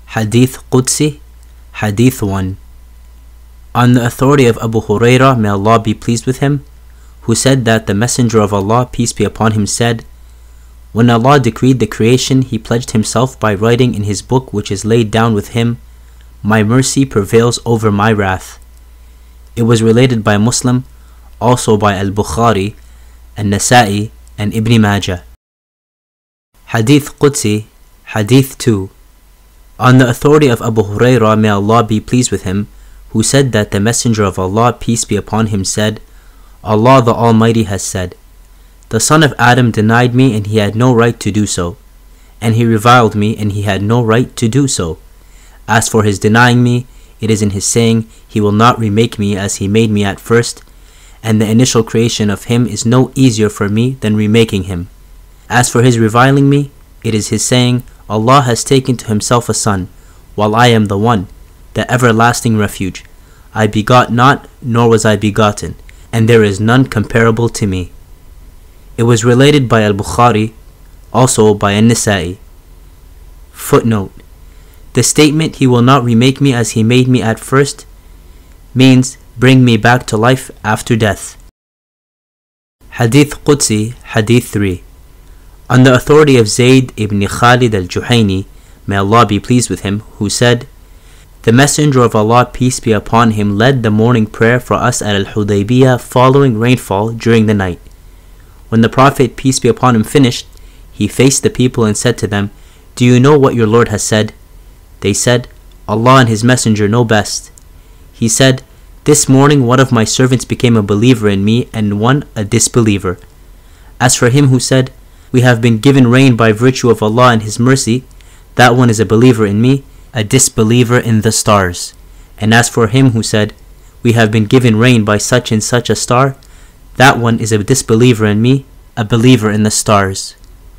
Hadith Qudsi, Hadith 1. On the authority of Abu Hurairah, may Allah be pleased with him, who said that the Messenger of Allah, peace be upon him, said, "When Allah decreed the creation, He pledged Himself by writing in His book which is laid down with Him, 'My mercy prevails over my wrath.'" It was related by Muslim, also by Al-Bukhari, An-Nasa'i, and Ibn Majah. Hadith Qudsi, Hadith 2. On the authority of Abu Hurairah, may Allah be pleased with him, who said that the Messenger of Allah, peace be upon him, said, "Allah the Almighty has said, the son of Adam denied me and he had no right to do so, and he reviled me and he had no right to do so. As for his denying me, it is in his saying, he will not remake me as he made me at first, and the initial creation of him is no easier for me than remaking him. As for his reviling me, it is his saying, Allah has taken to himself a son, while I am the one, the everlasting refuge. I begot not, nor was I begotten, and there is none comparable to me." It was related by Al-Bukhari, also by An-Nasa'i. Footnote: the statement, "He will not remake me as he made me at first," means bring me back to life after death. Hadith Qudsi, Hadith 3. On the authority of Zayd ibn Khalid al-Juhayni, may Allah be pleased with him, who said, "The Messenger of Allah, peace be upon him, led the morning prayer for us at Al-Hudaybiyah following rainfall during the night. When the Prophet, peace be upon him, finished, he faced the people and said to them, 'Do you know what your Lord has said?' They said, 'Allah and His Messenger know best.' He said, 'This morning one of my servants became a believer in me and one a disbeliever. As for him who said, we have been given rain by virtue of Allah and His mercy, that one is a believer in me, a disbeliever in the stars. And as for him who said, we have been given rain by such and such a star, that one is a disbeliever in me, a believer in the stars."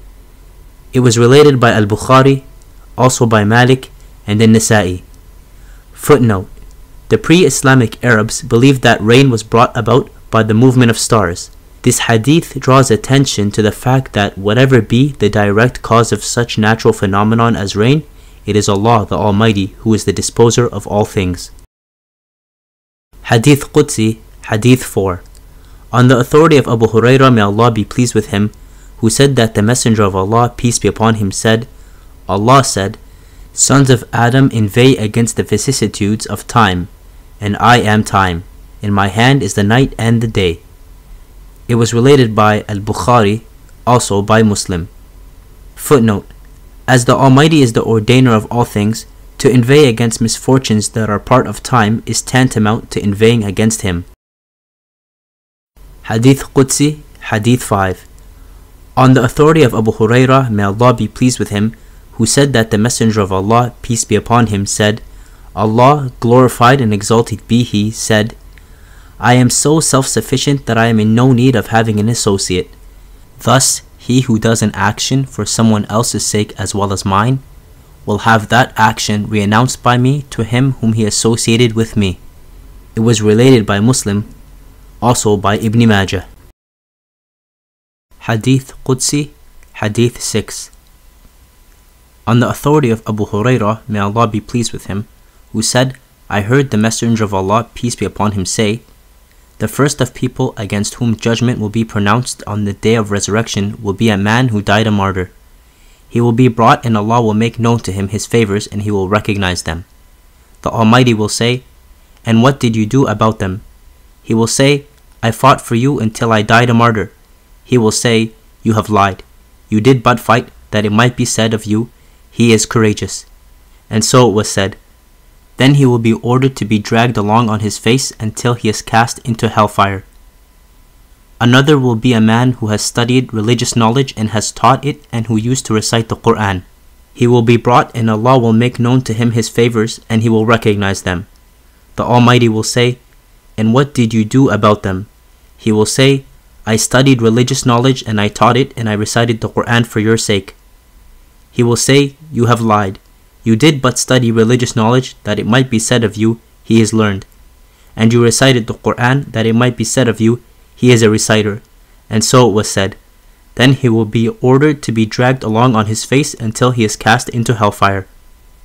It was related by Al-Bukhari, also by Malik, and An-Nasa'i. Footnote: the pre-Islamic Arabs believed that rain was brought about by the movement of stars. This hadith draws attention to the fact that whatever be the direct cause of such natural phenomenon as rain, it is Allah the Almighty who is the disposer of all things. Hadith Qudsi, Hadith 4. On the authority of Abu Hurairah, may Allah be pleased with him, who said that the Messenger of Allah, peace be upon him, said, Allah said, "Sons of Adam inveigh against the vicissitudes of time, and I am time. In my hand is the night and the day." It was related by Al-Bukhari, also by Muslim. Footnote: as the Almighty is the ordainer of all things, to inveigh against misfortunes that are part of time is tantamount to inveighing against Him. Hadith Qudsi, Hadith 5. On the authority of Abu Hurairah, may Allah be pleased with him, who said that the Messenger of Allah, peace be upon him, said, Allah, glorified and exalted be He, said, "I am so self-sufficient that I am in no need of having an associate. Thus, he who does an action for someone else's sake as well as mine, will have that action re-announced by me to him whom he associated with me." It was related by Muslim, also by Ibn Majah. Hadith Qudsi, Hadith 6. On the authority of Abu Hurairah, may Allah be pleased with him, who said, I heard the Messenger of Allah, peace be upon him, say, "The first of people against whom judgment will be pronounced on the day of resurrection will be a man who died a martyr. He will be brought and Allah will make known to him His favors and he will recognize them. The Almighty will say, 'And what did you do about them?' He will say, 'I fought for you until I died a martyr.' He will say, 'You have lied. You did but fight that it might be said of you, he is courageous.' And so it was said. Then he will be ordered to be dragged along on his face until he is cast into hellfire. Another will be a man who has studied religious knowledge and has taught it and who used to recite the Quran. He will be brought and Allah will make known to him His favors and he will recognize them. The Almighty will say, 'And what did you do about them?' He will say, 'I studied religious knowledge and I taught it and I recited the Quran for your sake.' He will say, 'You have lied. You did but study religious knowledge that it might be said of you, he is learned. And you recited the Quran that it might be said of you, he is a reciter.' And so it was said. Then he will be ordered to be dragged along on his face until he is cast into hellfire.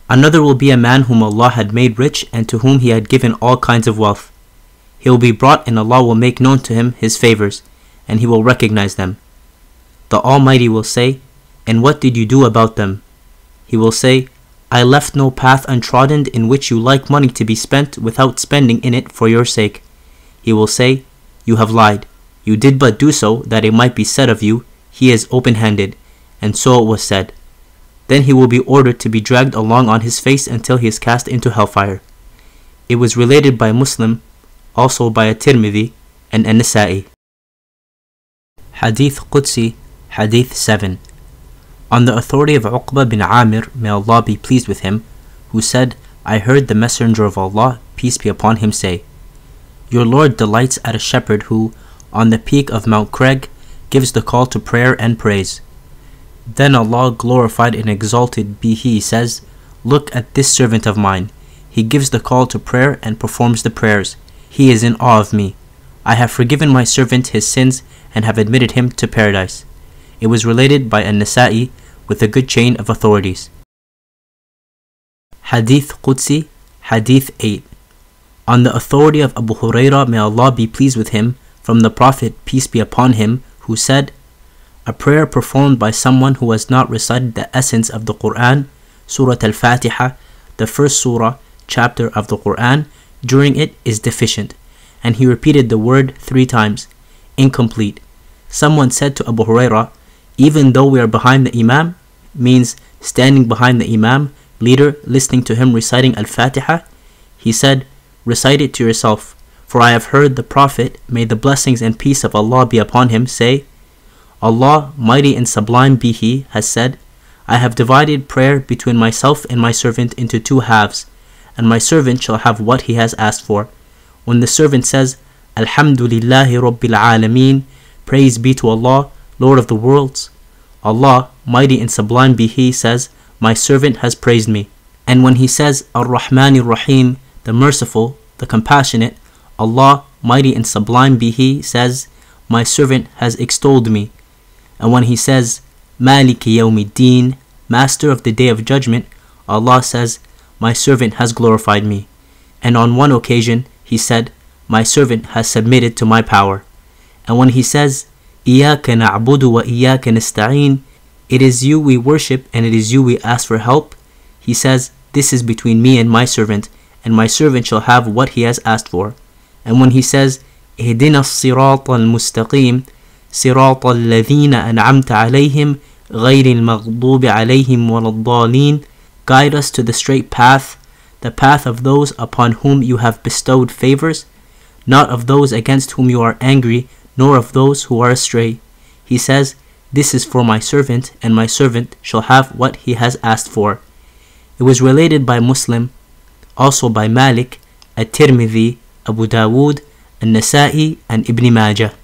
Another will be a man whom Allah had made rich and to whom He had given all kinds of wealth. He will be brought and Allah will make known to him His favors, and he will recognize them. The Almighty will say, "And what did you do about them?" He will say, "I left no path untrodden in which you like money to be spent without spending in it for your sake." He will say, "You have lied. You did but do so that it might be said of you, He is open-handed," and so it was said. Then he will be ordered to be dragged along on his face until he is cast into hellfire. It was related by Muslim, also by At-Tirmidhi and An-Nasa'i. Hadith Qudsi, Hadith 7. On the authority of Uqba bin Amir, may Allah be pleased with him, who said, I heard the Messenger of Allah, peace be upon him, say, Your Lord delights at a shepherd who, on the peak of Mount Craig, gives the call to prayer and praise. Then Allah, glorified and exalted be He, says, Look at this servant of mine. He gives the call to prayer and performs the prayers. He is in awe of me. I have forgiven my servant his sins and have admitted him to paradise. It was related by An-Nasa'i with a good chain of authorities. Hadith Qudsi, Hadith 8. On the authority of Abu Hurairah, may Allah be pleased with him, from the Prophet, peace be upon him, who said, A prayer performed by someone who has not recited the essence of the Quran, Surah Al-Fatiha, the first surah, chapter of the Quran, during it is deficient, and he repeated the word 3 times, incomplete. Someone said to Abu Hurairah, even though we are behind the Imam, means standing behind the Imam, leader, listening to him reciting Al-Fatiha, he said, recite it to yourself, for I have heard the Prophet, may the blessings and peace of Allah be upon him, say, Allah, mighty and sublime be He, has said, I have divided prayer between myself and my servant into 2 halves, and my servant shall have what he has asked for. When the servant says, Alhamdulillahi Rabbil Alameen, praise be to Allah, Lord of the worlds, Allah, mighty and sublime be He, says, my servant has praised me. And when he says, Ar-Rahman Ar-Rahim, the merciful, the compassionate, Allah, mighty and sublime be He, says, my servant has extolled me. And when he says, Maliki Yawmiddin, master of the day of judgment, Allah says, my servant has glorified me. And on one occasion, he said, my servant has submitted to my power. And when he says, Iyaka na'budu wa iyaka nasta'een, it is you we worship and it is you we ask for help, he says, this is between me and my servant shall have what he has asked for. And when he says, Ihdina as-sirata al-mustaqim, sirata alladhina an'amta alayhim, ghayri al-maghdubi alayhim waladdallin, guide us to the straight path, the path of those upon whom you have bestowed favors, not of those against whom you are angry, nor of those who are astray. He says, this is for my servant, and my servant shall have what he has asked for. It was related by Muslim, also by Malik, At-Tirmidhi, Abu Dawood, An-Nasa'i, and Ibn Majah.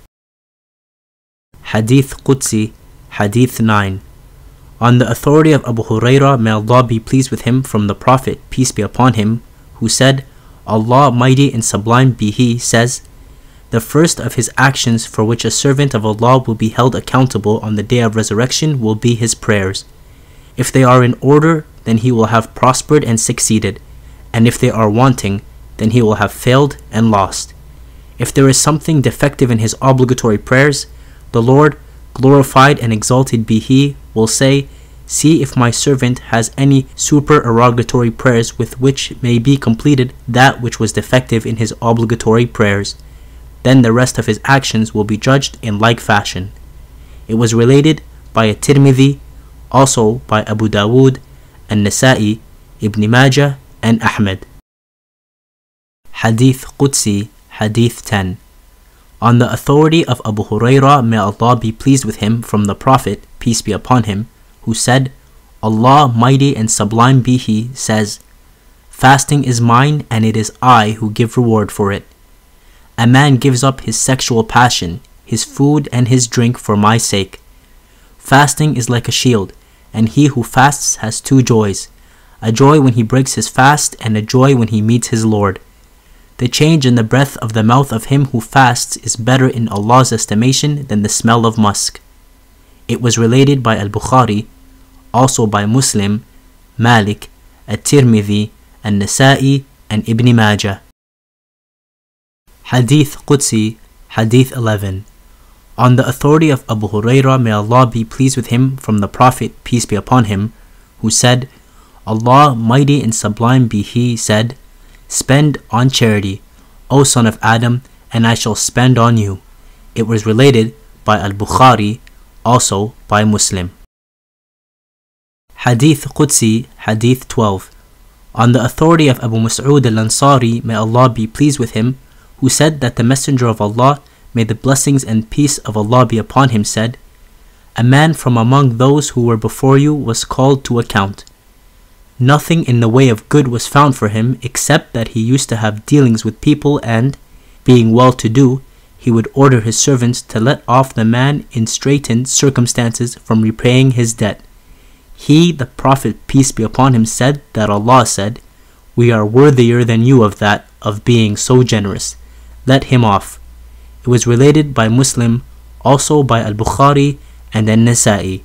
Hadith Qudsi, Hadith 9. On the authority of Abu Hurairah, may Allah be pleased with him, from the Prophet, peace be upon him, who said, Allah, mighty and sublime be He, says, the first of His actions for which a servant of Allah will be held accountable on the day of resurrection will be his prayers. If they are in order, then he will have prospered and succeeded, and if they are wanting, then he will have failed and lost. If there is something defective in his obligatory prayers, the Lord, glorified and exalted be He, will say, see if my servant has any supererogatory prayers with which may be completed that which was defective in his obligatory prayers. Then the rest of his actions will be judged in like fashion. It was related by At-Tirmidhi, also by Abu Dawood, An-Nasa'i, Ibn Majah, and Ahmed. Hadith Qudsi, Hadith 10. On the authority of Abu Hurairah, may Allah be pleased with him, from the Prophet, peace be upon him, who said, Allah, mighty and sublime be He, says, fasting is mine and it is I who give reward for it. A man gives up his sexual passion, his food and his drink for my sake. Fasting is like a shield, and he who fasts has 2 joys, a joy when he breaks his fast and a joy when he meets his Lord. The change in the breath of the mouth of him who fasts is better in Allah's estimation than the smell of musk. It was related by Al-Bukhari, also by Muslim, Malik, At-Tirmidhi, An-Nasa'i, and Ibn Majah. Hadith Qudsi, Hadith 11. On the authority of Abu Hurairah, may Allah be pleased with him, from the Prophet, peace be upon him, who said, Allah, mighty and sublime be He, said, Spend on charity, O son of Adam, and I shall spend on you. It was related by Al-Bukhari, also by Muslim. Hadith Qudsi, Hadith 12. On the authority of Abu Mas'ud al-Ansari, may Allah be pleased with him, who said that the Messenger of Allah, may the blessings and peace of Allah be upon him, said, A man from among those who were before you was called to account. Nothing in the way of good was found for him, except that he used to have dealings with people, and, being well-to-do, he would order his servants to let off the man in straitened circumstances from repaying his debt. He, the Prophet, peace be upon him, said that Allah said, We are worthier than you of that, of being so generous. Let him off. It was related by Muslim, also by Al-Bukhari and An-Nasa'i.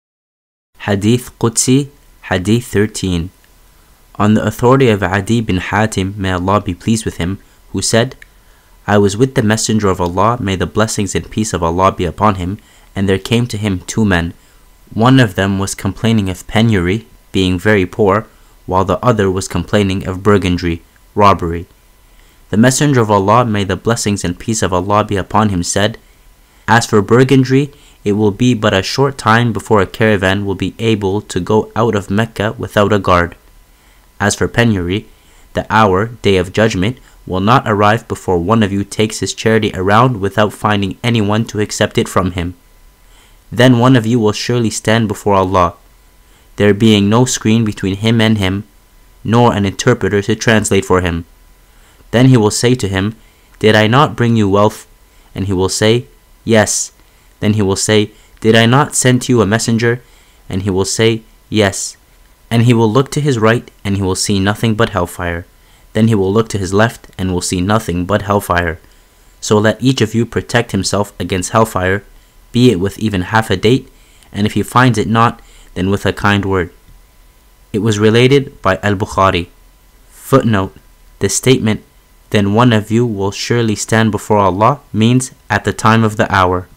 Hadith Qudsi, Hadith 13. On the authority of Adi bin Hatim, may Allah be pleased with him, who said, I was with the Messenger of Allah, may the blessings and peace of Allah be upon him, and there came to him two men. One of them was complaining of penury, being very poor, while the other was complaining of brigandry, robbery. The Messenger of Allah, may the blessings and peace of Allah be upon him, said, As for brigandry, it will be but a short time before a caravan will be able to go out of Mecca without a guard. As for penury, the hour, day of judgment, will not arrive before one of you takes his charity around without finding anyone to accept it from him. Then one of you will surely stand before Allah, there being no screen between him and him, nor an interpreter to translate for him. Then he will say to him, Did I not bring you wealth? And he will say, Yes. Then he will say, Did I not send to you a messenger? And he will say, Yes. And he will look to his right, and he will see nothing but hellfire. Then he will look to his left, and will see nothing but hellfire. So let each of you protect himself against hellfire, be it with even half a date, and if he finds it not, then with a kind word. It was related by Al-Bukhari. Footnote: the statement, Then one of you will surely stand before Allah, means at the time of the hour.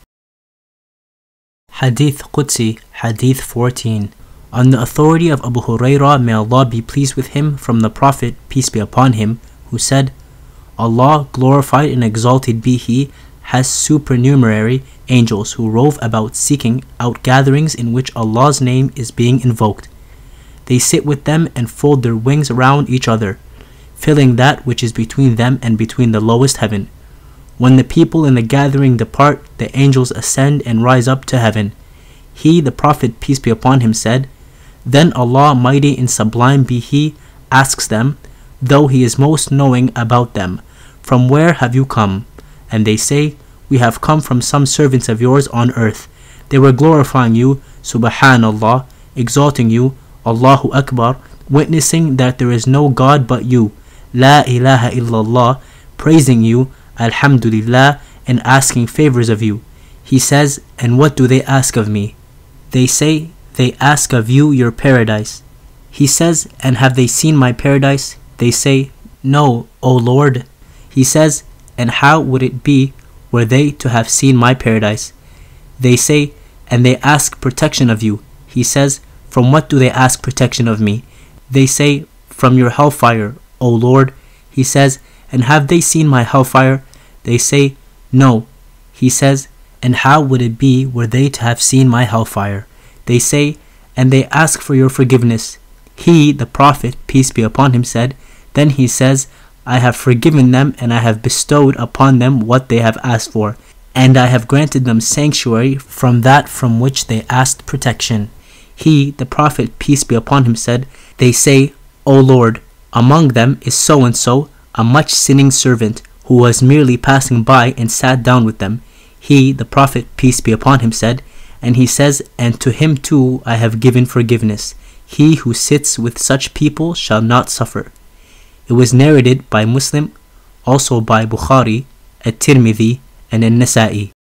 Hadith Qudsi, Hadith 14. On the authority of Abu Hurairah, may Allah be pleased with him, from the Prophet, peace be upon him, who said, Allah, glorified and exalted be He, has supernumerary angels who rove about seeking out gatherings in which Allah's name is being invoked. They sit with them and fold their wings around each other, filling that which is between them and between the lowest heaven. When the people in the gathering depart, the angels ascend and rise up to heaven. He, the Prophet, peace be upon him, said, Then Allah, mighty and sublime be He, asks them, though He is most knowing about them, From where have you come? And they say, We have come from some servants of yours on earth. They were glorifying you, Subhanallah, exalting you, Allahu Akbar, witnessing that there is no God but you, La ilaha illallah, praising you, Alhamdulillah, and asking favors of you. He says, And what do they ask of me? They say, They ask of you your paradise. He says, And have they seen my paradise? They say, No, O Lord. He says, And how would it be were they to have seen my paradise? They say, And they ask protection of you. He says, From what do they ask protection of me? They say, From your hellfire, O Lord. He says, And have they seen my hellfire? They say, No. He says, And how would it be were they to have seen my hellfire? They say, And they ask for your forgiveness. He, the Prophet, peace be upon him, said, Then he says, I have forgiven them, and I have bestowed upon them what they have asked for, and I have granted them sanctuary from that from which they asked protection. He, the Prophet, peace be upon him, said, They say, O Lord, among them is so-and-so, a much sinning servant, who was merely passing by and sat down with them. He, the Prophet, peace be upon him, said, And he says, And to him too I have given forgiveness. He who sits with such people shall not suffer. It was narrated by Muslim, also by Bukhari, At-Tirmidhi, and An-Nasa'i.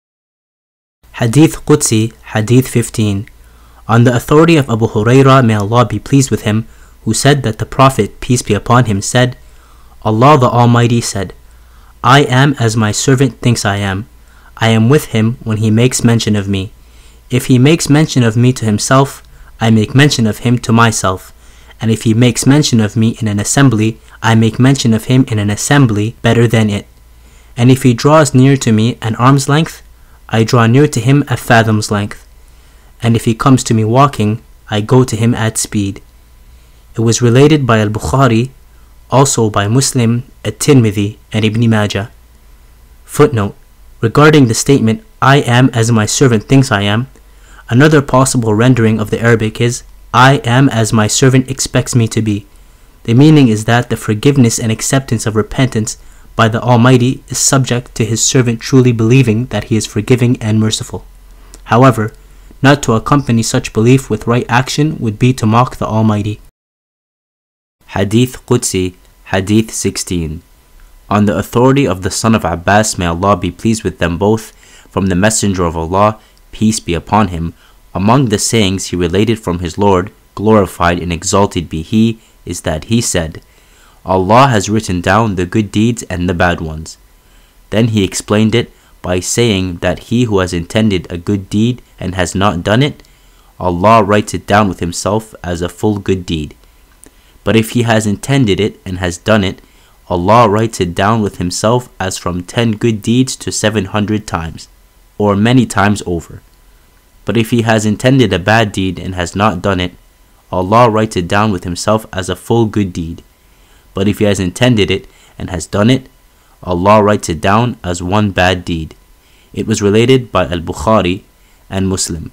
Hadith Qudsi, Hadith 15. On the authority of Abu Hurairah, may Allah be pleased with him, who said that the Prophet, peace be upon him, said, Allah the Almighty said, I am as my servant thinks I am. I am with him when he makes mention of me. If he makes mention of me to himself, I make mention of him to myself. And if he makes mention of me in an assembly, I make mention of him in an assembly better than it. And if he draws near to me an arm's length, I draw near to him a fathom's length. And if he comes to me walking, I go to him at speed. It was related by Al-Bukhari, also by Muslim, At-Tirmidhi, and Ibn Majah. Footnote: regarding the statement, I am as my servant thinks I am, another possible rendering of the Arabic is, I am as my servant expects me to be. The meaning is that the forgiveness and acceptance of repentance by the Almighty is subject to his servant truly believing that he is forgiving and merciful. However, not to accompany such belief with right action would be to mock the Almighty. Hadith Qudsi, Hadith 16. On the authority of the son of Abbas, may Allah be pleased with them both, from the Messenger of Allah, peace be upon him, among the sayings he related from his Lord, glorified and exalted be he, is that he said, Allah has written down the good deeds and the bad ones. Then he explained it by saying that he who has intended a good deed and has not done it, Allah writes it down with himself as a full good deed. But if he has intended it and has done it, Allah writes it down with himself as from 10 good deeds to 700 times, or many times over. But if he has intended a bad deed and has not done it, Allah writes it down with himself as a full good deed. But if he has intended it and has done it, Allah writes it down as one bad deed. It was related by Al-Bukhari and Muslim.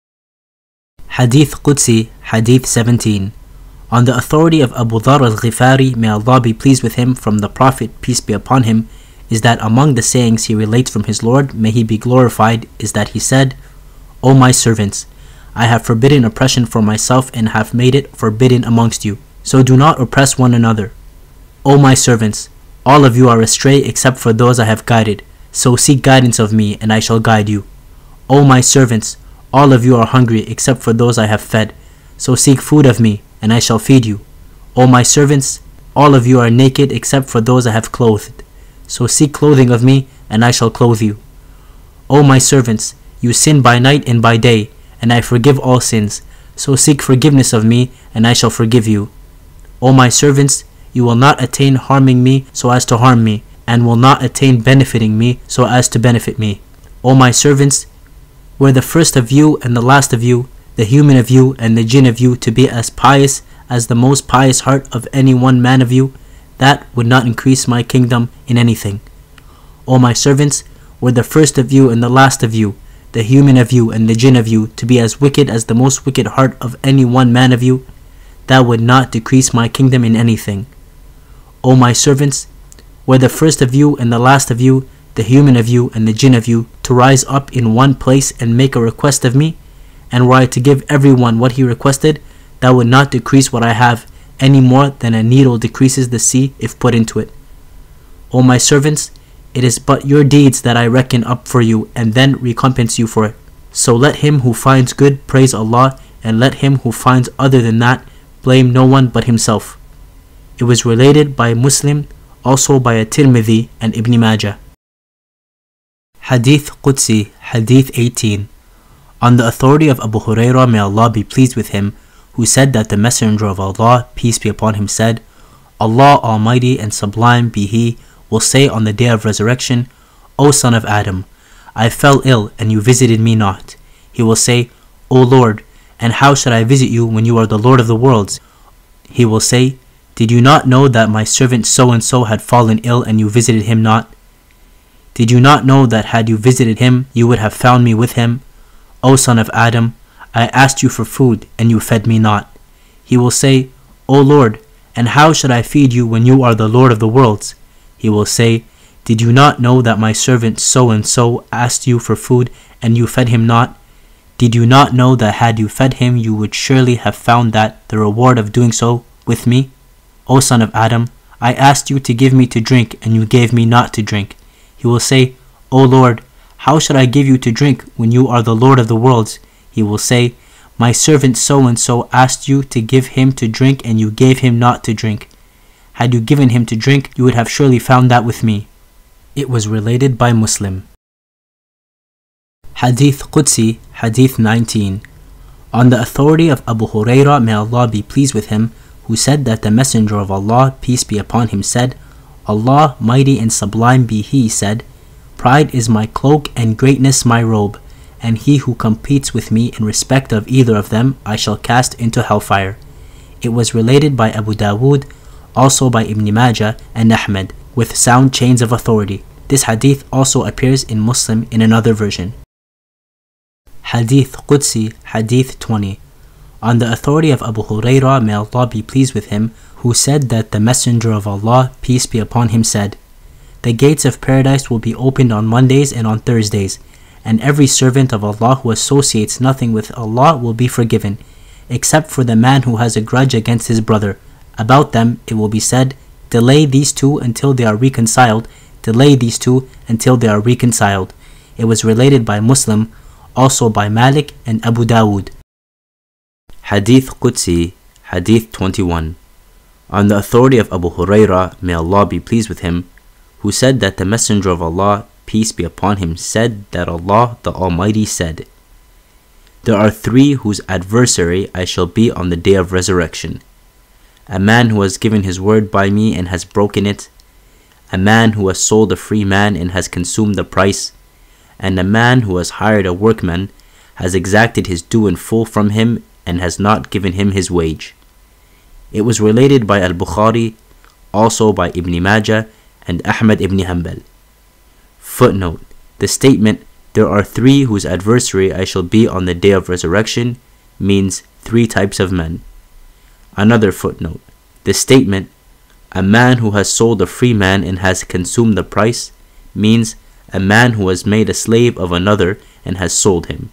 Hadith Qudsi, Hadith 17. On the authority of Abu Dharr al-Ghifari, may Allah be pleased with him, from the Prophet, peace be upon him, is that among the sayings he relates from his Lord, may he be glorified, is that he said, O my servants, I have forbidden oppression for myself and have made it forbidden amongst you. So do not oppress one another. O my servants, all of you are astray except for those I have guided. So seek guidance of me, and I shall guide you. O my servants, all of you are hungry except for those I have fed. So seek food of me, and I shall feed you. O my servants, all of you are naked except for those I have clothed. So seek clothing of me, and I shall clothe you. O my servants, you sin by night and by day, and I forgive all sins. So seek forgiveness of me, and I shall forgive you. O my servants, you will not attain harming me so as to harm me, and will not attain benefiting me so as to benefit me. O my servants, were the first of you and the last of you, the human of you and the jinn of you, to be as pious as the most pious heart of any one man of you, that would not increase my kingdom in anything. O my servants, were the first of you and the last of you, the human of you and the jinn of you, to be as wicked as the most wicked heart of any one man of you, that would not decrease my kingdom in anything. O my servants, were the first of you and the last of you, the human of you and the jinn of you, to rise up in one place and make a request of me, and were I to give everyone what he requested, that would not decrease what I have any more than a needle decreases the sea if put into it. O my servants, it is but your deeds that I reckon up for you and then recompense you for it. So let him who finds good praise Allah, and let him who finds other than that blame no one but himself. It was related by Muslim, also by At-Tirmidhi and Ibn Majah. Hadith Qudsi, Hadith 18. On the authority of Abu Hurairah, may Allah be pleased with him, who said that the Messenger of Allah, peace be upon him, said, Allah Almighty and sublime be He, will say on the day of resurrection, O son of Adam, I fell ill and you visited me not. He will say, O Lord, and how should I visit you when you are the Lord of the worlds? He will say, Did you not know that my servant so-and-so had fallen ill and you visited him not? Did you not know that had you visited him, you would have found me with him? O son of Adam, I asked you for food, and you fed me not. He will say, O Lord, and how should I feed you when you are the Lord of the worlds? He will say, Did you not know that my servant so-and-so asked you for food, and you fed him not? Did you not know that had you fed him, you would surely have found that the reward of doing so with me? O son of Adam, I asked you to give me to drink, and you gave me not to drink. He will say, O Lord, how should I give you to drink when you are the Lord of the worlds? He will say, My servant so-and-so asked you to give him to drink and you gave him not to drink. Had you given him to drink, you would have surely found that with me. It was related by Muslim. Hadith Qudsi, Hadith 19. On the authority of Abu Hurairah, may Allah be pleased with him, who said that the Messenger of Allah, peace be upon him, said, Allah, mighty and sublime be He, said, Pride is my cloak and greatness my robe, and he who competes with me in respect of either of them I shall cast into hellfire. It was related by Abu Dawood, also by Ibn Majah and Ahmed, with sound chains of authority. This hadith also appears in Muslim in another version. Hadith Qudsi, Hadith 20. On the authority of Abu Hurairah, may Allah be pleased with him, who said that the Messenger of Allah, peace be upon him, said, The gates of paradise will be opened on Mondays and on Thursdays, and every servant of Allah who associates nothing with Allah will be forgiven, except for the man who has a grudge against his brother. About them it will be said, Delay these two until they are reconciled, delay these two until they are reconciled. It was related by Muslim, also by Malik and Abu Dawood. Hadith Qudsi, Hadith 21. On the authority of Abu Hurairah, may Allah be pleased with him, who said that the Messenger of Allah, peace be upon him, said that Allah the Almighty said, There are three whose adversary I shall be on the day of resurrection. A man who has given his word by me and has broken it, a man who has sold a free man and has consumed the price, and a man who has hired a workman, has exacted his due in full from him and has not given him his wage. It was related by Al-Bukhari, also by Ibn Majah and Ahmad ibn Hanbal. Footnote: the statement, there are three whose adversary I shall be on the day of resurrection, means three types of men. Another footnote: the statement, a man who has sold a free man and has consumed the price, means a man who has made a slave of another and has sold him.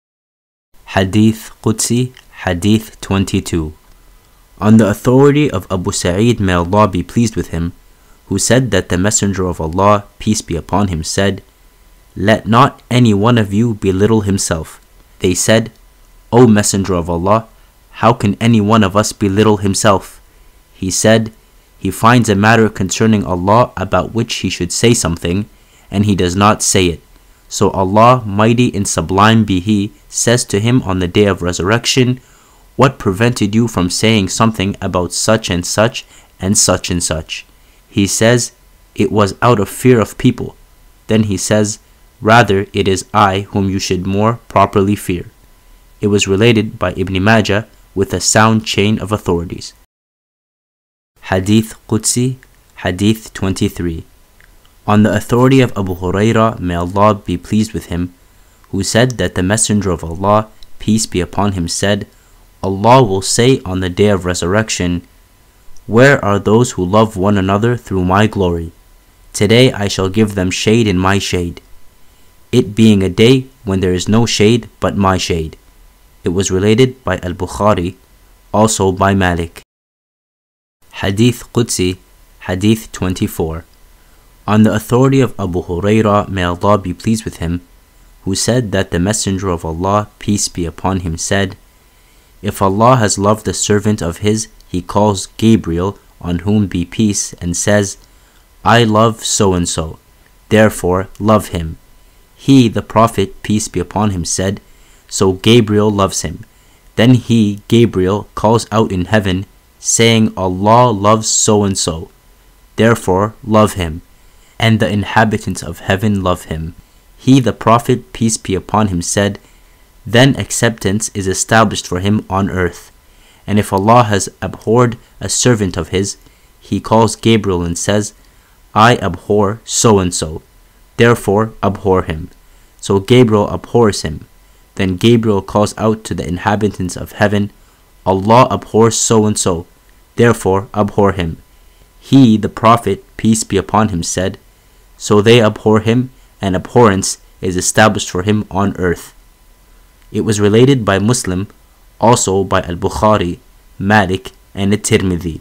Hadith Qudsi, Hadith 22. On the authority of Abu Sa'id, may Allah be pleased with him, who said that the Messenger of Allah, peace be upon him, said, Let not any one of you belittle himself. They said, O Messenger of Allah, how can any one of us belittle himself? He said, He finds a matter concerning Allah about which he should say something, and he does not say it. So Allah, mighty and sublime be He, says to him on the day of resurrection, What prevented you from saying something about such and such and such and such? He says, It was out of fear of people. Then he says, Rather it is I whom you should more properly fear. It was related by Ibn Majah with a sound chain of authorities. Hadith Qudsi, Hadith 23. On the authority of Abu Hurairah, may Allah be pleased with him, who said that the Messenger of Allah, peace be upon him, said, Allah will say on the day of resurrection, Where are those who love one another through my glory? Today I shall give them shade in my shade, it being a day when there is no shade but my shade. It was related by Al-Bukhari, also by Malik. Hadith Qudsi, Hadith 24. On the authority of Abu Hurairah, may Allah be pleased with him, who said that the Messenger of Allah, peace be upon him, said, If Allah has loved a servant of His, He calls Gabriel, on whom be peace, and says, I love so-and-so, therefore love him. He, the Prophet, peace be upon him, said, So Gabriel loves him. Then he, Gabriel, calls out in heaven, saying, Allah loves so-and-so, therefore love him. And the inhabitants of heaven love him. He, the Prophet, peace be upon him, said, Then acceptance is established for him on earth. And if Allah has abhorred a servant of His, He calls Gabriel and says, I abhor so-and-so, therefore abhor him. So Gabriel abhors him. Then Gabriel calls out to the inhabitants of heaven, Allah abhors so-and-so, therefore abhor him. He, the Prophet, peace be upon him, said, So they abhor him, and abhorrence is established for him on earth. It was related by Muslim, also by Al-Bukhari, Malik, and At-Tirmidhi.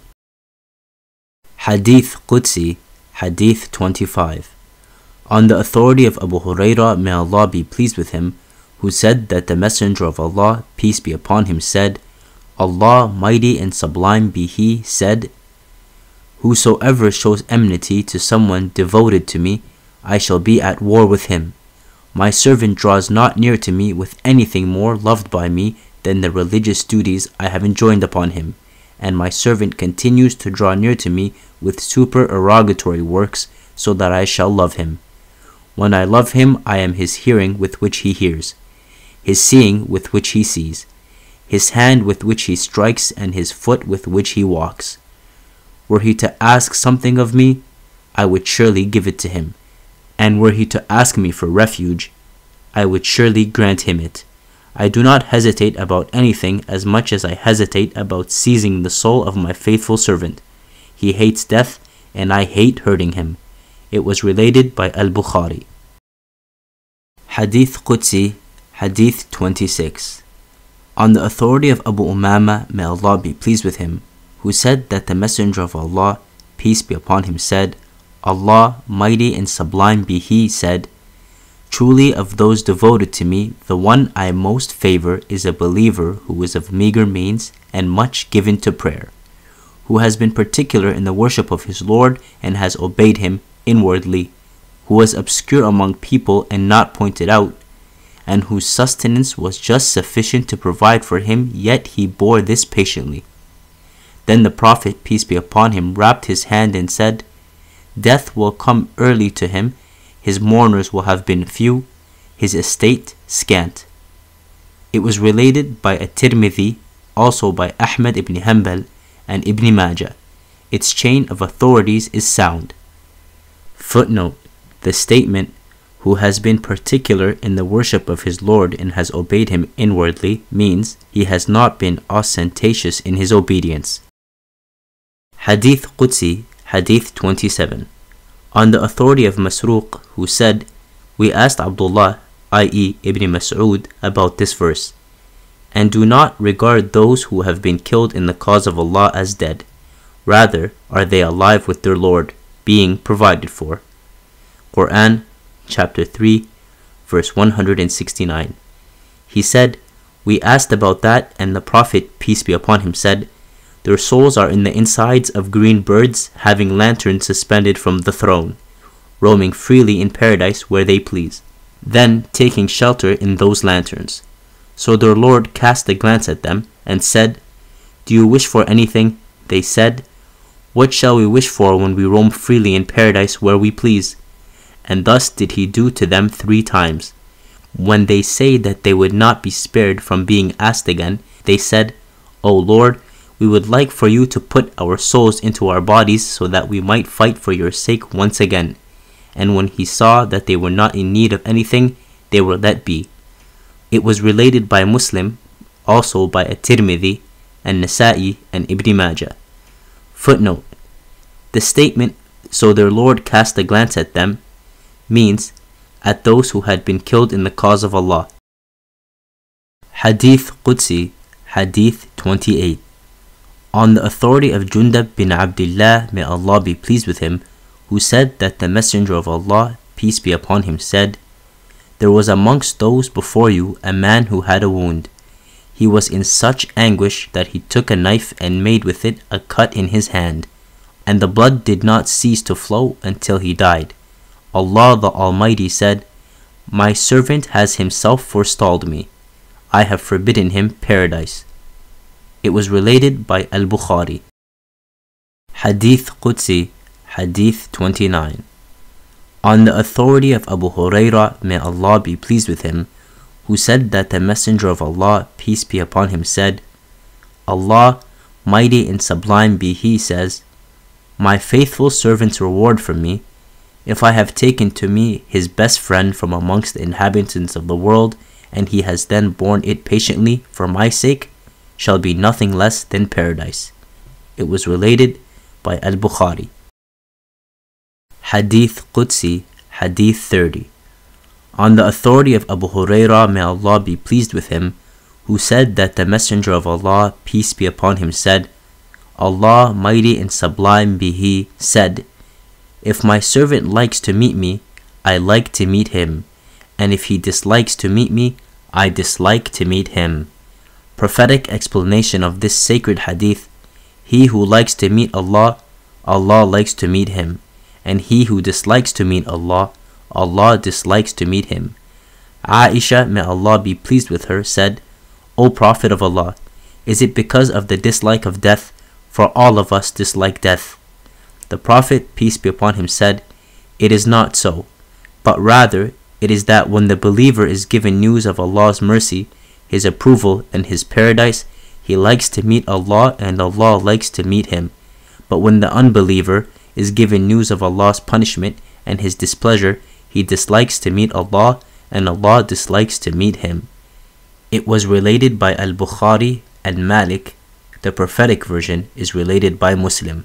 Hadith Qudsi, Hadith 25. On the authority of Abu Hurairah, may Allah be pleased with him, who said that the Messenger of Allah, peace be upon him, said, Allah, mighty and sublime be He, said, Whosoever shows enmity to someone devoted to me, I shall be at war with him. My servant draws not near to me with anything more loved by me than the religious duties I have enjoined upon him, and my servant continues to draw near to me with supererogatory works, so that I shall love him. When I love him, I am his hearing with which he hears, his seeing with which he sees, his hand with which he strikes, and his foot with which he walks. Were he to ask something of me, I would surely give it to him, and were he to ask me for refuge, I would surely grant him it. I do not hesitate about anything as much as I hesitate about seizing the soul of my faithful servant. He hates death, and I hate hurting him. It was related by Al-Bukhari. Hadith Qudsi, Hadith 26. On the authority of Abu Umama, may Allah be pleased with him, who said that the Messenger of Allah, peace be upon him, said, Allah, mighty and sublime be He, said, Truly of those devoted to me, the one I most favor is a believer who is of meager means and much given to prayer, who has been particular in the worship of his Lord and has obeyed him inwardly, who was obscure among people and not pointed out, and whose sustenance was just sufficient to provide for him, yet he bore this patiently. Then the Prophet, peace be upon him, wrapped his hand and said, Death will come early to him, his mourners will have been few, his estate scant. It was related by At-Tirmidhi, also by Ahmad ibn Hanbal and Ibn Majah. Its chain of authorities is sound. Footnote: the statement, who has been particular in the worship of his Lord and has obeyed him inwardly, means he has not been ostentatious in his obedience. Hadith Qudsi, Hadith 27. On the authority of Masruq, who said, We asked Abdullah, i.e. Ibn Mas'ud, about this verse, and do not regard those who have been killed in the cause of Allah as dead. Rather are they alive with their Lord, being provided for. Quran, chapter 3, verse 169. He said, We asked about that, and the Prophet, peace be upon him, said, Their souls are in the insides of green birds, having lanterns suspended from the throne, roaming freely in paradise where they please, then taking shelter in those lanterns. So their Lord cast a glance at them, and said, Do you wish for anything? They said, What shall we wish for when we roam freely in paradise where we please? And thus did he do to them 3 times. When they say that they would not be spared from being asked again, they said, O Lord, we would like for you to put our souls into our bodies so that we might fight for your sake once again. And when he saw that they were not in need of anything, they were let be. It was related by Muslim, also by At-Tirmidhi, and Nasa'i, and Ibn Majah. Footnote: the statement, so their Lord cast a glance at them, means at those who had been killed in the cause of Allah. Hadith Qudsi, Hadith 28. On the authority of Jundab bin Abdullah, may Allah be pleased with him, who said that the Messenger of Allah, peace be upon him, said, There was amongst those before you a man who had a wound. He was in such anguish that he took a knife and made with it a cut in his hand, and the blood did not cease to flow until he died. Allah the Almighty said, My servant has himself forestalled me. I have forbidden him paradise. It was related by Al-Bukhari. Hadith Qudsi, Hadith 29. On the authority of Abu Huraira, may Allah be pleased with him, who said that the Messenger of Allah, peace be upon him, said, Allah, mighty and sublime be He, says, My faithful servant's reward from me, if I have taken to me his best friend from amongst the inhabitants of the world, and he has then borne it patiently for my sake, shall be nothing less than paradise. It was related by Al-Bukhari. Hadith Qudsi, Hadith 30. On the authority of Abu Huraira, may Allah be pleased with him, who said that the Messenger of Allah, peace be upon him, said, Allah, mighty and sublime be He, said, If my servant likes to meet me, I like to meet him, and if he dislikes to meet me, I dislike to meet him. Prophetic explanation of this sacred hadith: he who likes to meet Allah, Allah likes to meet him, and he who dislikes to meet Allah, Allah dislikes to meet him. Aisha, may Allah be pleased with her, said, O Prophet of Allah, is it because of the dislike of death? For all of us dislike death. The Prophet, peace be upon him, said, It is not so, but rather it is that when the believer is given news of Allah's mercy, His approval, and His paradise, he likes to meet Allah and Allah likes to meet him. But when the unbeliever is given news of Allah's punishment and His displeasure, he dislikes to meet Allah and Allah dislikes to meet him. It was related by Al-Bukhari and Malik. The prophetic version is related by Muslim.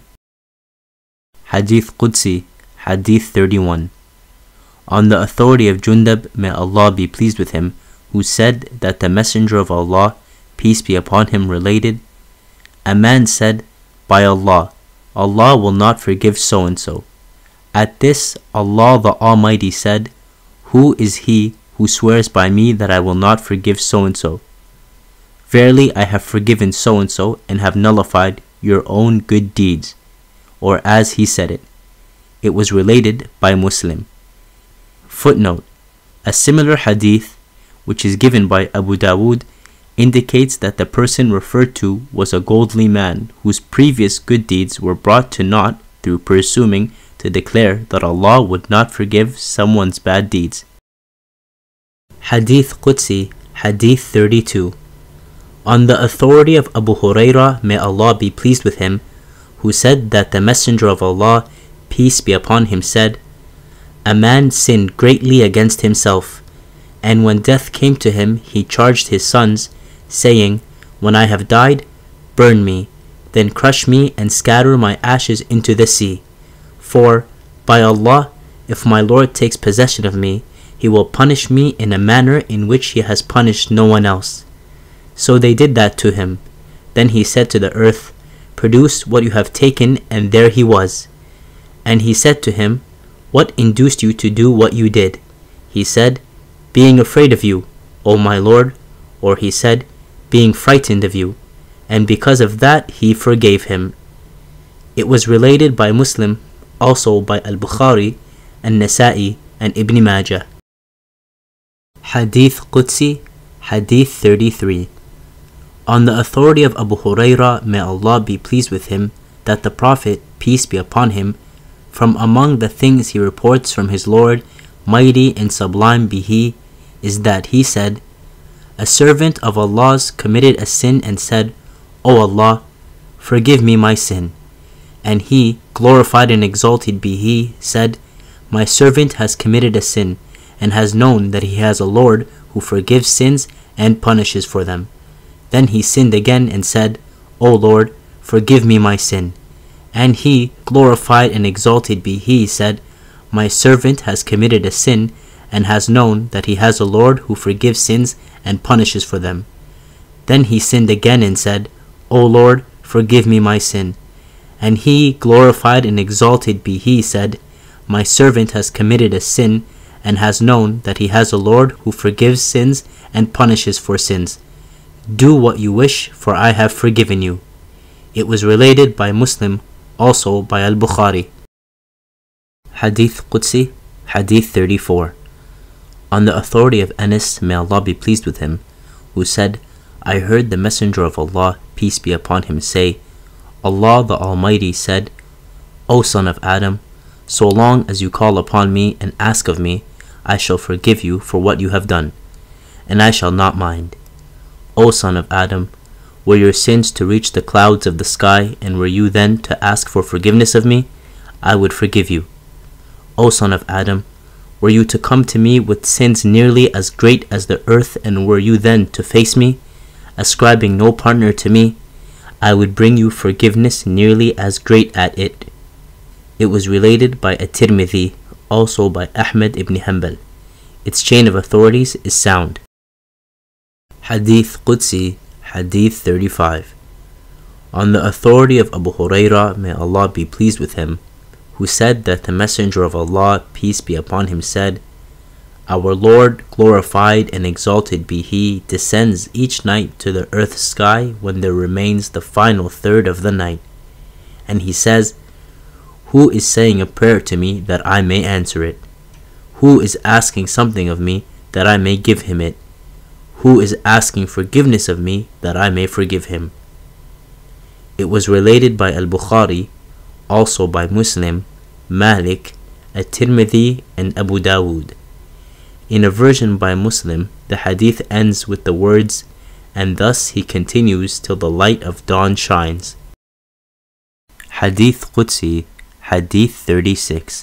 Hadith Qudsi, Hadith 31. On the authority of Jundab, may Allah be pleased with him, who said that the Messenger of Allah, peace be upon him, related, a man said, By Allah, Allah will not forgive so-and-so. At this, Allah the Almighty said, Who is he who swears by me that I will not forgive so-and-so? Verily, I have forgiven so-and-so and have nullified your own good deeds. Or as he said it. It was related by Muslim. Footnote: a similar hadith, which is given by Abu Dawood, indicates that the person referred to was a godly man whose previous good deeds were brought to naught through presuming to declare that Allah would not forgive someone's bad deeds. Hadith Qudsi, Hadith 32. On the authority of Abu Hurairah, may Allah be pleased with him, who said that the Messenger of Allah, peace be upon him, said, A man sinned greatly against himself, and when death came to him, he charged his sons, saying, When I have died, burn me, then crush me and scatter my ashes into the sea. For, by Allah, if my Lord takes possession of me, He will punish me in a manner in which He has punished no one else. So they did that to him. Then he said to the earth, Produce what you have taken, and there he was. And he said to him, What induced you to do what you did? He said, Being afraid of you, O my Lord. Or he said, Being frightened of you. And because of that he forgave him. It was related by Muslim, also by Al-Bukhari, and Nasa'i, and Ibn Majah. Hadith Qudsi, Hadith 33. On the authority of Abu Hurairah, may Allah be pleased with him, that the Prophet, peace be upon him, from among the things he reports from his Lord, mighty and sublime be He, is that he said, A servant of Allah's committed a sin and said, O Allah, forgive me my sin. And He, glorified and exalted be He, said, My servant has committed a sin, and has known that he has a Lord who forgives sins and punishes for them. Then he sinned again and said, O Lord, forgive me my sin. And He, glorified and exalted be He, said, My servant has committed a sin, and has known that he has a Lord who forgives sins and punishes for them. Then he sinned again and said, O Lord, forgive me my sin. And He, glorified and exalted be He, said, My servant has committed a sin, and has known that he has a Lord who forgives sins and punishes for sins. Do what you wish, for I have forgiven you. It was related by Muslim, also by Al-Bukhari. Hadith Qudsi, Hadith 34. On the authority of Anas, may Allah be pleased with him, who said, I heard the Messenger of Allah, peace be upon him, say, Allah the Almighty said, O son of Adam, so long as you call upon me and ask of me, I shall forgive you for what you have done, and I shall not mind. O son of Adam, were your sins to reach the clouds of the sky, and were you then to ask for forgiveness of me, I would forgive you. O son of Adam, were you to come to me with sins nearly as great as the earth, and were you then to face me, ascribing no partner to me, I would bring you forgiveness nearly as great at it. It was related by At-Tirmidhi, also by Ahmad ibn Hanbal. Its chain of authorities is sound. Hadith Qudsi, Hadith 35. On the authority of Abu Hurairah, may Allah be pleased with him, who said that the Messenger of Allah, peace be upon him, said, Our Lord, glorified and exalted be He, descends each night to the earth's sky when there remains the final third of the night. And He says, "Who is saying a prayer to me that I may answer it? Who is asking something of me that I may give him it? Who is asking forgiveness of me that I may forgive him?" It was related by Al-Bukhari, also by Muslim, Malik, At-Tirmidhi, and Abu Dawood. In a version by Muslim, the hadith ends with the words, "And thus he continues till the light of dawn shines." Hadith Qudsi, Hadith 36.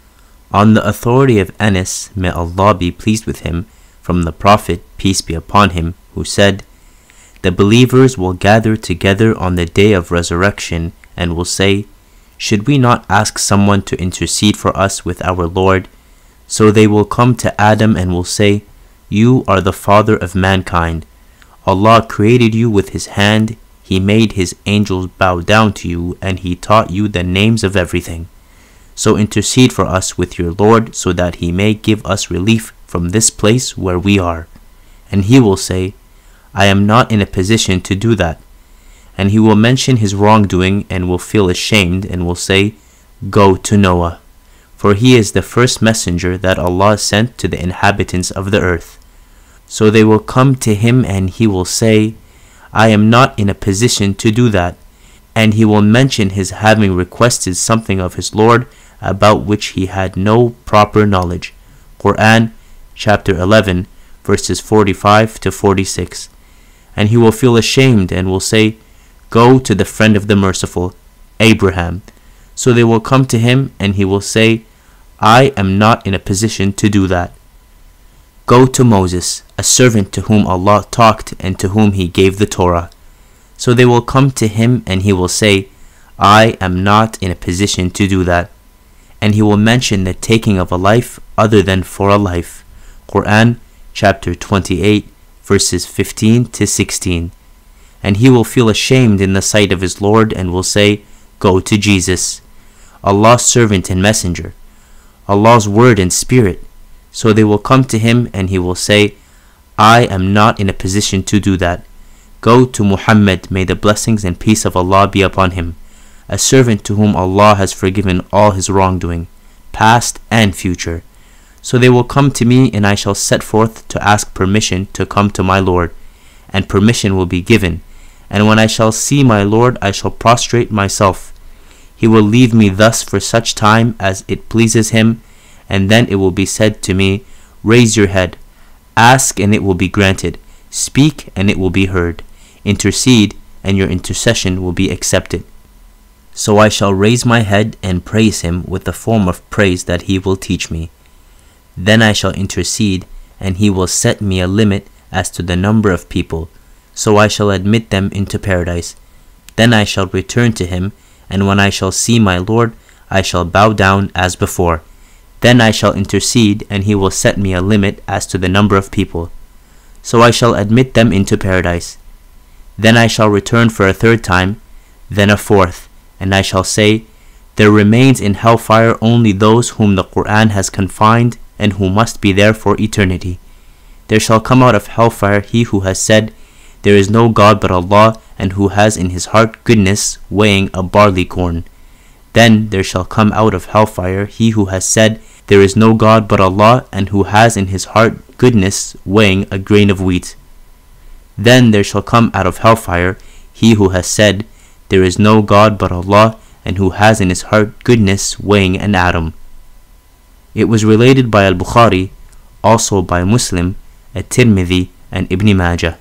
On the authority of Anas, may Allah be pleased with him, from the Prophet, peace be upon him, who said, "The believers will gather together on the day of resurrection and will say, 'Should we not ask someone to intercede for us with our Lord?' So they will come to Adam and will say, 'You are the father of mankind. Allah created you with His hand. He made His angels bow down to you, and He taught you the names of everything. So intercede for us with your Lord, so that He may give us relief from this place where we are.' And He will say, 'I am not in a position to do that.' And He will mention his wrongdoing and will feel ashamed and will say, 'Go to Noah, for he is the first messenger that Allah sent to the inhabitants of the earth.' So they will come to him and he will say, 'I am not in a position to do that.' And he will mention his having requested something of his Lord about which he had no proper knowledge." Quran, chapter 11, verses 45 to 46. And he will feel ashamed and will say, "Go to the friend of the merciful, Abraham." So they will come to him and he will say, "I am not in a position to do that." "Go to Moses, a servant to whom Allah talked and to whom He gave the Torah." So they will come to him and he will say, "I am not in a position to do that." And he will mention the taking of a life other than for a life. Quran, chapter 28, verses 15 to 16. And he will feel ashamed in the sight of his Lord and will say, "Go to Jesus, Allah's servant and messenger, Allah's word and spirit." So they will come to him and he will say, "I am not in a position to do that." "Go to Muhammad, may the blessings and peace of Allah be upon him, a servant to whom Allah has forgiven all his wrongdoing, past and future." So they will come to me and I shall set forth to ask permission to come to my Lord, and permission will be given. And when I shall see my Lord, I shall prostrate myself. He will leave me thus for such time as it pleases Him, and then it will be said to me, "Raise your head, ask and it will be granted, speak and it will be heard, intercede and your intercession will be accepted." So I shall raise my head and praise Him with the form of praise that He will teach me. Then I shall intercede, and He will set me a limit as to the number of people, so I shall admit them into paradise. Then I shall return to Him, and when I shall see my Lord, I shall bow down as before. Then I shall intercede, and He will set me a limit as to the number of people, so I shall admit them into paradise. Then I shall return for a third time, then a fourth, and I shall say, "There remains in hellfire only those whom the Quran has confined and who must be there for eternity. There shall come out of hellfire he who has said, 'There is no God but Allah,' and who has in his heart goodness weighing a barley corn. Then there shall come out of hellfire he who has said, 'There is no God but Allah,' and who has in his heart goodness weighing a grain of wheat. Then there shall come out of hellfire he who has said, 'There is no God but Allah,' and who has in his heart goodness weighing an atom." It was related by Al-Bukhari, also by Muslim, At-Tirmidhi, and Ibn Majah.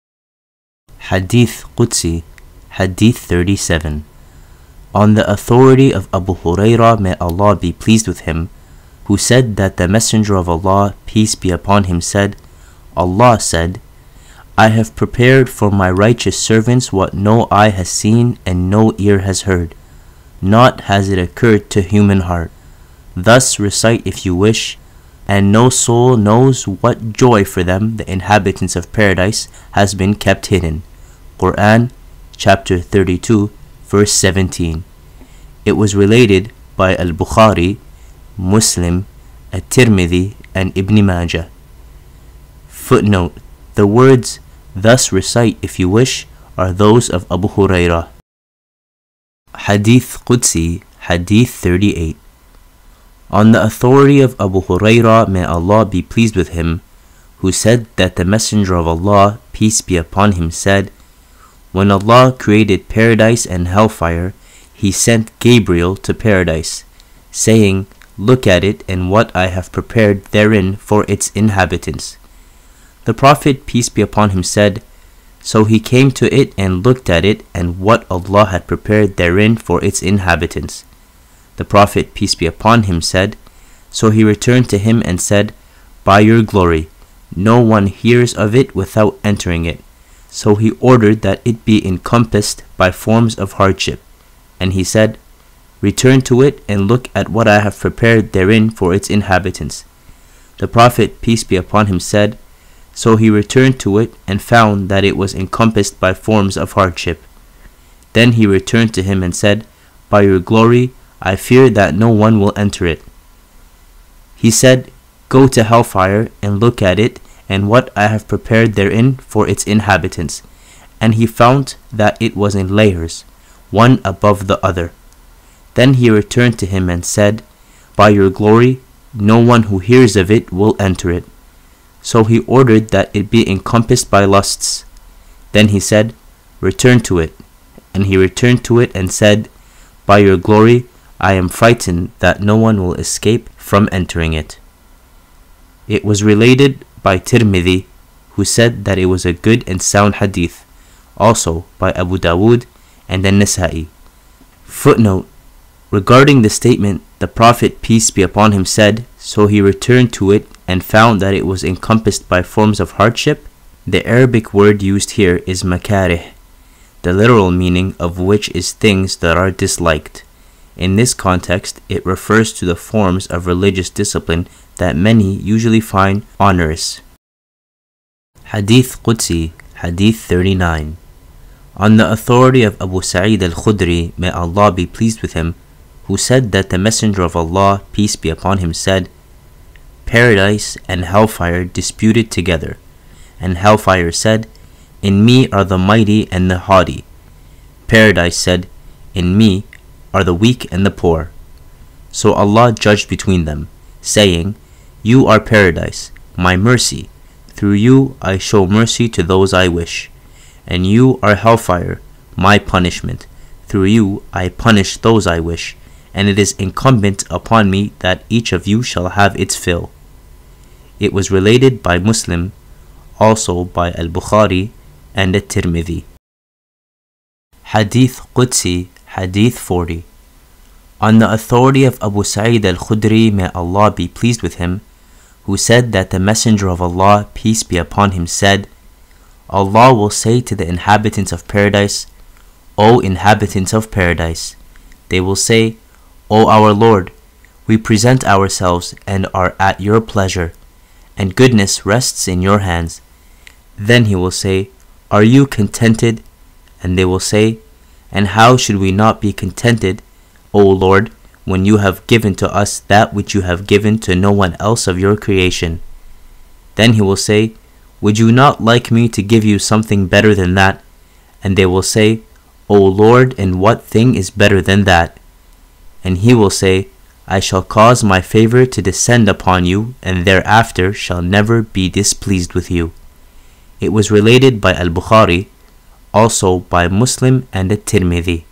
Hadith Qudsi, Hadith 37. On the authority of Abu Hurairah, may Allah be pleased with him, who said that the Messenger of Allah, peace be upon him, said, Allah said, "I have prepared for my righteous servants what no eye has seen and no ear has heard, not has it occurred to human heart. Thus recite if you wish, and no soul knows what joy for them, the inhabitants of paradise, has been kept hidden." Quran, chapter 32, verse 17. It was related by Al-Bukhari, Muslim, At-Tirmidhi, and Ibn Majah. Footnote: the words "thus recite if you wish" are those of Abu Hurairah. Hadith Qudsi, Hadith 38. On the authority of Abu Hurairah, may Allah be pleased with him, who said that the Messenger of Allah, peace be upon him, said, when Allah created paradise and hellfire, He sent Gabriel to paradise, saying, look at it and what I have prepared therein for its inhabitants. The Prophet, peace be upon him, said, so he came to it and looked at it and what Allah had prepared therein for its inhabitants. The Prophet, peace be upon him, said, so he returned to him and said, by your glory, no one hears of it without entering it. So he ordered that it be encompassed by forms of hardship. And he said, return to it and look at what I have prepared therein for its inhabitants. The Prophet, peace be upon him, said, so he returned to it and found that it was encompassed by forms of hardship. Then he returned to him and said, by your glory, I fear that no one will enter it. He said, go to hellfire and look at it and what I have prepared therein for its inhabitants. And he found that it was in layers, one above the other. Then he returned to him and said, by your glory, no one who hears of it will enter it. So he ordered that it be encompassed by lusts. Then he said, return to it. And he returned to it and said, by your glory, I am frightened that no one will escape from entering it. It was related by Tirmidhi, who said that it was a good and sound hadith, also by Abu Dawood and An-Nasa'i. Footnote: regarding the statement, the Prophet, peace be upon him, said, so he returned to it and found that it was encompassed by forms of hardship. The Arabic word used here is makarih, the literal meaning of which is things that are disliked. In this context, it refers to the forms of religious discipline that many usually find onerous. Hadith Qudsi, Hadith 39. On the authority of Abu Sa'id al-Khudri, may Allah be pleased with him, who said that the Messenger of Allah, peace be upon him, said, paradise and hellfire disputed together, and hellfire said, in me are the mighty and the haughty. Paradise said, in me are the weak and the poor. So Allah judged between them, saying, you are paradise, my mercy. Through you I show mercy to those I wish. And you are hellfire, my punishment. Through you I punish those I wish. And it is incumbent upon me that each of you shall have its fill. It was related by Muslim, also by Al-Bukhari and At-Tirmidhi. Hadith Qudsi, Hadith 40. On the authority of Abu Sa'id al-Khudri, may Allah be pleased with him, who said that the Messenger of Allah, peace be upon him, said, Allah will say to the inhabitants of paradise, O inhabitants of paradise, they will say, O our Lord, we present ourselves and are at your pleasure, and goodness rests in your hands. Then he will say, are you contented? And they will say, and how should we not be contented, O Lord, when you have given to us that which you have given to no one else of your creation? Then he will say, would you not like me to give you something better than that? And they will say, O Lord, and what thing is better than that? And he will say, I shall cause my favor to descend upon you, and thereafter shall never be displeased with you. It was related by Al-Bukhari, also by Muslim and At-Tirmidhi.